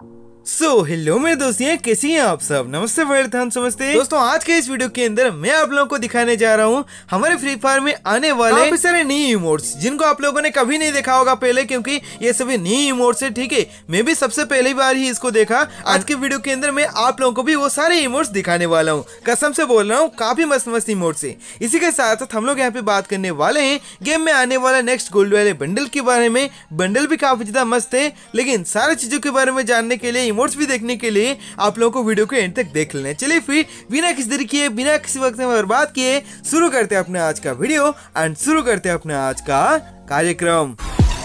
Hello मेरे दोस्तों, कैसी हैं आप सब। नमस्ते वेलकम समझते दोस्तों। आज के इस वीडियो के अंदर मैं आप लोगों को दिखाने जा रहा हूँ हमारे फ्री फायर में आने वाले काफी सारे न्यू इमोट्स जिनको आप लोगों ने कभी नहीं देखा होगा पहले, क्योंकि ये सभी न्यू इमोट्स है। ठीक है, मैं भी सबसे पहली बार ही इसको देखा। आज के वीडियो के अंदर मैं आप लोगों को भी वो सारे इमोट्स दिखाने वाला हूँ। कसम से बोल रहा हूँ, काफी मस्त मस्त इमोट्स है। इसी के साथ साथ हम लोग यहाँ पे बात करने वाले हैं गेम में आने वाला नेक्स्ट गोल्ड वाले बंडल के बारे में। बंडल भी काफी ज्यादा मस्त है, लेकिन सारी चीजों के बारे में जानने के लिए, इमोट्स भी देखने के लिए आप लोगों को वीडियो को एंड तक देख लेना। चलिए फिर बिना किसी देरी किए, बिना किसी वक्त में बर्बाद किए शुरू करते हैं अपने आज का वीडियो एंड शुरू करते हैं अपने आज का कार्यक्रम।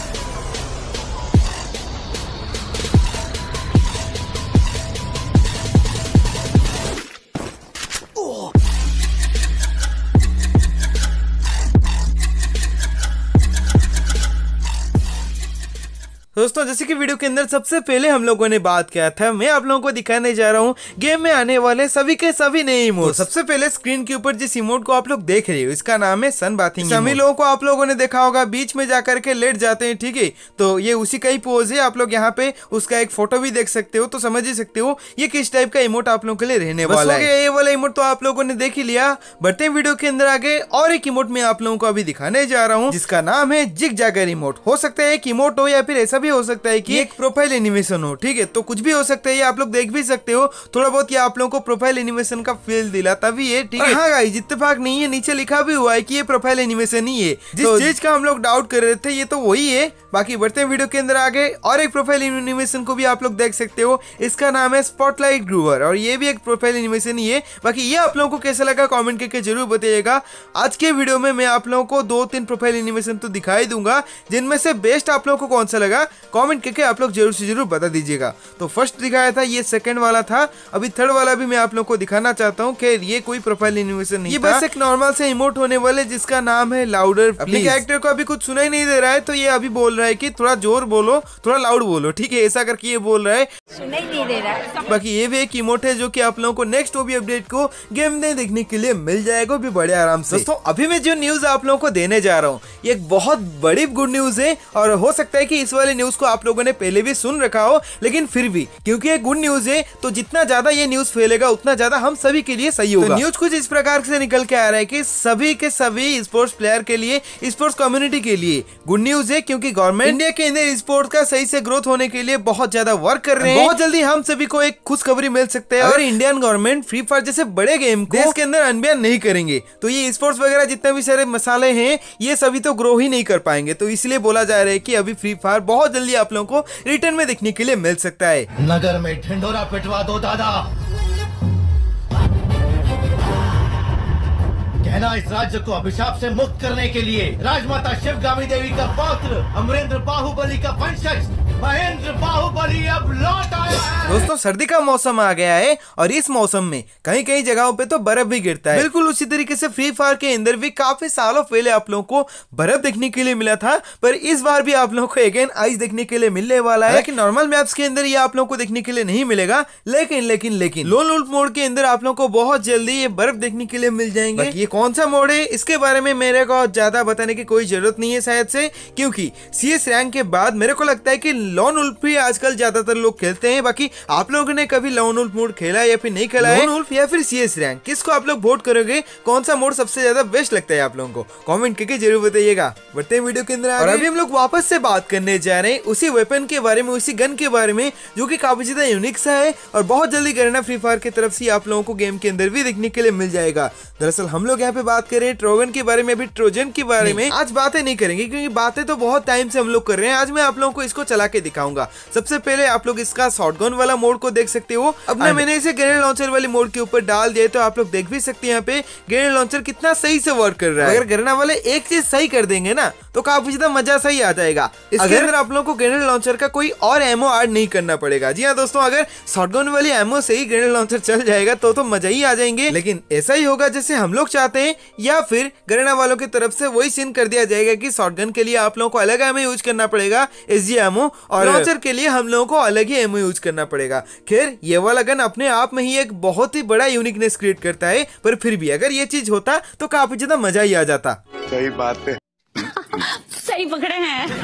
दोस्तों, जैसे कि वीडियो के अंदर सबसे पहले हम लोगों ने बात किया था, मैं आप लोगों को दिखाने जा रहा हूँ गेम में आने वाले सभी के सभी नए इमोट। सबसे पहले स्क्रीन के ऊपर जिस इमोट को आप लोग देख रहे हो, इसका नाम है सन बाथिंग। सभी लोगों को आप लोगों ने देखा होगा, बीच में जाकर के लेट जाते हैं। ठीक है, तो ये उसी का ही पोज है। आप लोग यहाँ पे उसका एक फोटो भी देख सकते हो, तो समझ ही सकते हो ये किस टाइप का इमोट आप लोगों के लिए रहने वाला है। ये वाला इमोट तो आप लोगों ने देख ही लिया। बढ़ते हैं वीडियो के अंदर आगे, और एक इमोट मैं आप लोगों को अभी दिखाने जा रहा हूँ जिसका नाम है जिग जैगर इमोट। हो सकता है एक इमोट हो या फिर ऐसा भी हो सकता है कि एक प्रोफाइल एनिमेशन हो। ठीक है, तो कुछ भी हो सकता है, ये आप लोग देख भी सकते हो। थोड़ा बहुत ये आप लोगों को प्रोफाइल एनिमेशन का फील दिलाता भी है। ठीक है, हाँ गाइस, इत्तेफाक नहीं है, नीचे लिखा भी हुआ है कि ये प्रोफाइल एनिमेशन ही है। जिस चीज का हम लोग डाउट कर रहे थे, ये तो वही है। बाकी बढ़ते हैं वीडियो के अंदर आगे, और एक प्रोफाइल एनिमेशन को भी आप लोग देख सकते हो। इसका नाम है स्पॉटलाइट ग्रूवर, और ये भी एक प्रोफाइल एनिमेशन ही है। बाकी ये आप लोगों को कैसा लगा कमेंट करके जरूर बताइएगा। आज के वीडियो में मैं आप लोगों को 2-3 प्रोफाइल एनिमेशन तो दिखाई दूंगा, जिनमें से बेस्ट आप लोगों को कौन सा लगा कमेंट करके आप लोग जरूर से जरूर बता दीजिएगा। तो फर्स्ट दिखाया था, ये सेकंड वाला था। अभी थर्ड वाला भी मैं आप लोगों को दिखाना चाहता हूँ। खैर, ये कोई प्रोफाइल एनिमेशन नहीं, ये बस एक नॉर्मल से इमोट होने वाले जिसका नाम है लाउडर। अपने कैरेक्टर को अभी कुछ सुनाई नहीं दे रहा है, तो ये अभी बोल रहा है कि थोड़ा जोर बोलो, थोड़ा लाउड बोलो। ठीक है, ऐसा करके ये बोल रहा है, सुनाई नहीं दे रहा है। बाकी ये भी एक इमोट है जो कि आप लोगों को नेक्स्ट ओबी अपडेट को गेम में देखने के लिए मिल जाएगा भी बड़े आराम से। दोस्तों, अभी मैं जो न्यूज आप लोगों को देने जा रहा हूँ, ये एक बहुत बड़ी गुड न्यूज है। और हो सकता है कि इस वाले न्यूज को आप लोगों ने पहले भी सुन रखा हो, लेकिन फिर भी क्योंकि ये गुड न्यूज है, तो जितना ज्यादा ये न्यूज फैलेगा उतना ज्यादा हम सभी के लिए सही होगा। तो न्यूज कुछ इस प्रकार से निकल के आ रहा है कि सभी के सभी स्पोर्ट्स प्लेयर के लिए, स्पोर्ट्स कम्युनिटी के लिए गुड न्यूज है, क्योंकि गवर्नमेंट इंडिया के अंदर स्पोर्ट्स का सही से ग्रोथ होने के लिए बहुत ज्यादा वर्क कर रहे हैं। बहुत जल्दी हम सभी को एक खुशखबरी मिल सकता है। अगर इंडियन गवर्नमेंट फ्री फायर जैसे बड़े गेम को देश के अंदर अनबैन नहीं करेंगे, तो ये स्पोर्ट्स वगैरह जितने भी सारे मसाले हैं, ये सभी तो ग्रो ही नहीं कर पाएंगे। तो इसलिए बोला जा रहा है कि अभी फ्री फायर बहुत जल्दी आप लोगों को रिटर्न में देखने के लिए मिल सकता है। नगर में ढिंढोरा पिटवा दो दादा, कहना इस राज्य को अभिशाप से मुक्त करने के लिए राजमाता शिवगामी देवी का पौत्र अमरेंद्र बाहुबली का वंशज महेंद्र बाहुबली अब लौट आया है। दोस्तों, सर्दी का मौसम आ गया है, और इस मौसम में कहीं कहीं जगहों पे तो बर्फ भी गिरता है। बिल्कुल उसी तरीके से फ्री फायर के अंदर भी काफी सालों पहले आप लोगों को बर्फ देखने के लिए मिला था, पर इस बार भी आप लोगों को अगेन आइस देखने के लिए मिलने वाला है। लेकिन नॉर्मल मैप्स के अंदर ये आप लोगों को देखने के लिए नहीं मिलेगा, लेकिन लोन वुल्फ मोड के अंदर आप लोगों को बहुत जल्दी ये बर्फ देखने के लिए मिल जाएंगे। ये कौन सा मोड है, इसके बारे में मेरे को ज्यादा बताने की कोई जरूरत नहीं है शायद से, क्योंकि CS रैंक के बाद मेरे को लगता है कि लोन वुल्फ भी आजकल ज्यादातर लोग खेलते हैं। बाकी आप लोगों ने कभी लोन वुल्फ मोड खेला या फिर नहीं खेला है, लोन वुल्फ या फिर CS रैंक, किसको आप लोग वोट करोगे, कौन सा मोड सबसे ज्यादा बेस्ट लगता है आप लोगों को कमेंट करके जरूर बताइएगा। बढ़ते हैं वीडियो के अंदर, और अभी हम लोग वापस से बात करने जा रहे हैं उसी वेपन के बारे में, उसी गन के बारे में, जो कि काफी ज्यादा यूनिक सा है, और बहुत जल्दी करना फ्री फायर की तरफ से आप लोगों को गेम के अंदर भी देखने के लिए मिल जाएगा। दरअसल हम लोग यहाँ पे बात कर रहे हैं ट्रोजन के बारे में। अभी ट्रोजन के बारे में आज बातें नहीं करेंगे, क्योंकि बातें तो बहुत टाइम से हम लोग कर रहे हैं। आज मैं आप लोगों को इसको चला के दिखाऊंगा। सबसे पहले आप लोग इसका शॉटगन वाला मोड को देख सकते हो। अब ना मैंने इसे ग्रेनेड लॉन्चर वाली मोड के ऊपर डाल दिया, तो आप लोग देख भी सकते हैं यहाँ पे ग्रेनेड लॉन्चर कितना सही से वर्क कर रहा है। अगर ग्रेनेड वाले एक चीज सही कर देंगे ना, तो काफी ज्यादा मजा सही आ जाएगा। इसके अंदर आप लोगों को ग्रेनेड लॉन्चर का कोई और एमओ ऐड नहीं करना पड़ेगा। जी हाँ दोस्तों, अगर शॉटगन वाली एमओ से ही ग्रेनेड लॉन्चर चल जाएगा तो मजा ही आ जाएंगे। लेकिन ऐसा ही होगा जैसे हम लोग चाहते हैं, या फिर ग्रेनेड वालों की तरफ से वही सीन कर दिया जाएगा कि शॉटगन के लिए आप लोगों को अलग एमओ यूज करना पड़ेगा, SG एमओ, और लॉन्चर के लिए हम लोगों को अलग ही एमओ यूज करना पड़ेगा। खैर, ये वाला गन अपने आप में ही एक बहुत ही बड़ा यूनिकनेस क्रिएट करता है, पर फिर भी अगर ये चीज होता तो काफी ज्यादा मजा ही आ जाता। सही बात है। सही पकड़े हैं।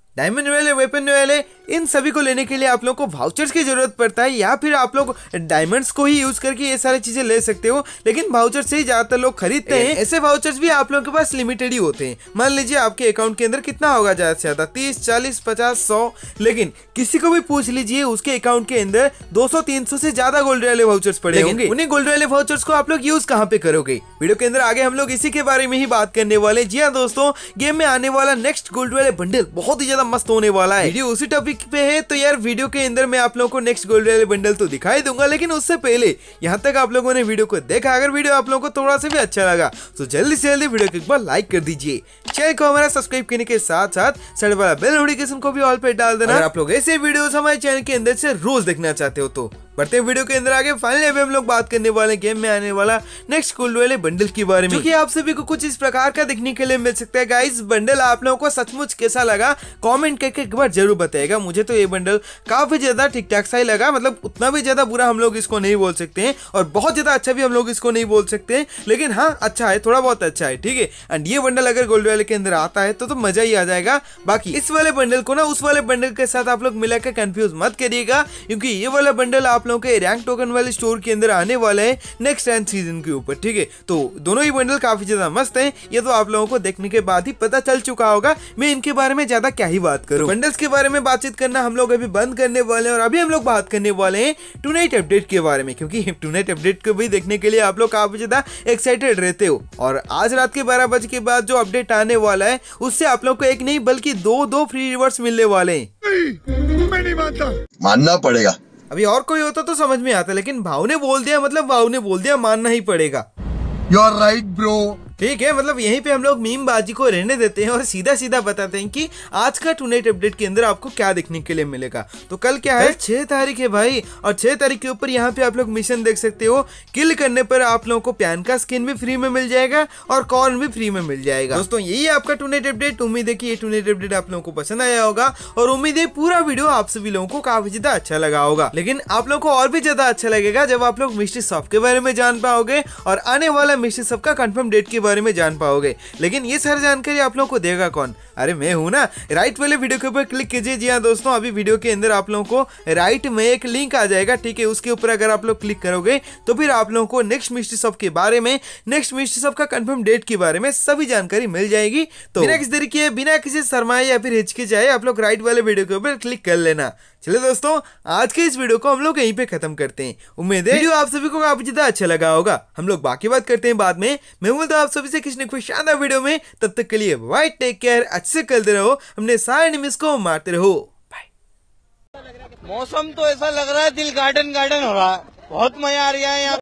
डायमंड वाले, वेपन वाले, इन सभी को लेने के लिए आप लोग को वाउचर्स की जरूरत पड़ता है, या फिर आप लोग डायमंड्स को ही यूज करके ये सारी चीजें ले सकते हो। लेकिन वाउचर से ही ज्यादातर लोग खरीदते हैं। ऐसे वाउचर्स भी आप लोगों के पास लिमिटेड ही होते हैं। मान लीजिए आपके अकाउंट के अंदर कितना होगा ज्यादा से ज्यादा 30, 40, 50, 100, लेकिन किसी को भी पूछ लीजिए उसके अकाउंट के अंदर 200, 300 से ज्यादा गोल्ड वाले वाउचर्स पड़े होंगे। उन्हीं गोल्ड वाले वाउचर्स को आप लोग यूज कहाँ पे करोगे? वीडियो के अंदर आगे हम लोग इसी के बारे में ही बात करने वाले। जी हाँ दोस्तों, गेम में आने वाला नेक्स्ट गोल्ड वाले बंडल बहुत ही ज्यादा मस्त होने वाला है। वीडियो उसी टॉपिक पे है, तो यार वीडियो के अंदर मैं आप लोगों को नेक्स्ट गोल्ड वाले बंडल तो दिखाई दूंगा, लेकिन उससे पहले यहाँ तक आप लोगों ने वीडियो को देखा, अगर वीडियो आप लोगों को थोड़ा सा भी अच्छा लगा तो जल्दी से जल्दी वीडियो को एक बार लाइक कर दीजिए। चैनल को हमारा सब्सक्राइब करने के साथ साथ साइड वाला बेल नोटिफिकेशन को भी ऑल पे डाल देना। अगर आप लोग ऐसे वीडियोस हमारे चैनल के अंदर से रोज देखना चाहते हो तो बढ़ते हैं वीडियो के अंदर आगे। फाइनली अभी हम लोग बात करने वाले गेम में आने वाला नेक्स्ट गोल्ड वाले बंडल के बारे में, क्योंकि आप सभी को कुछ इस प्रकार का देखने के लिए मिल सकता है। गाइस, बंडल आप लोगों को सचमुच कैसा लगा कमेंट करके एक बार जरूर बताइएगा। मुझे तो ये बंडल काफी ज्यादा ठीक ठाक सा ही लगा, मतलब उतना भी ज्यादा बुरा हम लोग इसको नहीं बोल सकते हैं और बहुत ज्यादा अच्छा भी हम लोग इसको नहीं बोल सकते हैं, लेकिन हाँ अच्छा है, थोड़ा बहुत अच्छा है, ठीक है। एंड ये बंडल अगर गोल्ड वाले के अंदर आता है तो मजा ही आ जाएगा। बाकी इस वाले बंडल को ना उस वाले बंडल के साथ आप लोग मिलाकर कंफ्यूज मत करिएगा, क्योंकि ये वाला बंडल आप लोगों के रैंक टोकन वाले स्टोर के अंदर आने वाला है नेक्स्ट एंड सीजन के ऊपर, ठीक है। तो दोनों ही बंडल काफी ज्यादा मस्त हैं, ये तो आप लोगों को देखने के बाद ही पता चल चुका होगा। मैं इनके बारे में ज्यादा क्या ही बात करूं। बंडल्स के बारे में बातचीत करना हम लोग अभी बंद करने वाले हैं और अभी हम लोग बात करने वाले हैं टू नाइट अपडेट के बारे में, क्योंकि टू नाइट अपडेट को भी देखने के लिए आप लोग काफी ज्यादा एक्साइटेड रहते हो। और आज रात के 12 बजे के बाद जो अपडेट आने वाला है उससे आप लोग को एक नहीं बल्कि दो फ्री रिवॉर्ड्स मिलने वाले हैं। मैं नहीं मानता, मानना पड़ेगा। अभी और कोई होता तो समझ में आता, लेकिन भाव ने बोल दिया मतलब भाव ने बोल दिया, मानना ही पड़ेगा। You are right bro. ठीक है, मतलब यहीं पे हम लोग मीम बाजी को रहने देते हैं और सीधा सीधा बताते हैं कि आज का टू नाइट अपडेट के अंदर आपको क्या देखने के लिए मिलेगा। तो कल क्या है, 6 तारीख है भाई, और 6 तारीख के ऊपर यहाँ पे आप लोग मिशन देख सकते हो। किल करने पर आप लोगों को पैन का स्किन भी फ्री में मिल जाएगा और कॉर्न भी फ्री में मिल जाएगा। दोस्तों यही है आपका टू नाइट अपडेट। उम्मीद है कि ये टू नाइट अपडेट आप लोगों को पसंद आया होगा और उम्मीद है पूरा वीडियो आप सभी लोगों को काफी ज्यादा अच्छा लगा होगा। लेकिन आप लोगों को और भी ज्यादा अच्छा लगेगा जब आप लोग मिस्ट्री शॉप के बारे में जान पाओगे और आने वाला मिस्ट्री शॉप का कंफर्म डेट के बारे में जान पाओगे। लेकिन ये सारी जानकारी आप लोगों को देगा कौन? अरे मैं हूं ना। राइट वाले वीडियो के ऊपर क्लिक कीजिए। जी हाँ दोस्तों, अभी वीडियो के अंदर आप लोगों को राइट में एक लिंक आ जाएगा, ठीक है। उसके ऊपर अगर आप लोग क्लिक करोगे तो फिर आप लोगों को नेक्स्ट मिस्ट्री शॉप के बारे में, नेक्स्ट मिस्ट्री शॉप का कंफर्म डेट के बारे में सभी जानकारी मिल जाएगी। तो बिना किसी तरीके, बिना किसी शर्माए या फिर हिचकिचाए आप लोग राइट वाले वीडियो के ऊपर क्लिक कर लेना। चलिए दोस्तों, आज के इस वीडियो को हम लोग यहीं पे खत्म करते हैं। उम्मीद है वीडियो आप सभी को काफी ज्यादा अच्छा लगा होगा। हम लोग बाकी बात करते हैं बाद में। मैं मिलता हूं आप सभी से किसी न कोई शानदार वीडियो में। तब तक के लिए बाय, टेक केयर, अच्छे से करते रहो, हमने सारे एनिमीज को मारते रहो। बाय। मौसम तो ऐसा लग रहा है दिल गार्डन गार्डन हो रहा है, बहुत मजा आ रहा है यहाँ।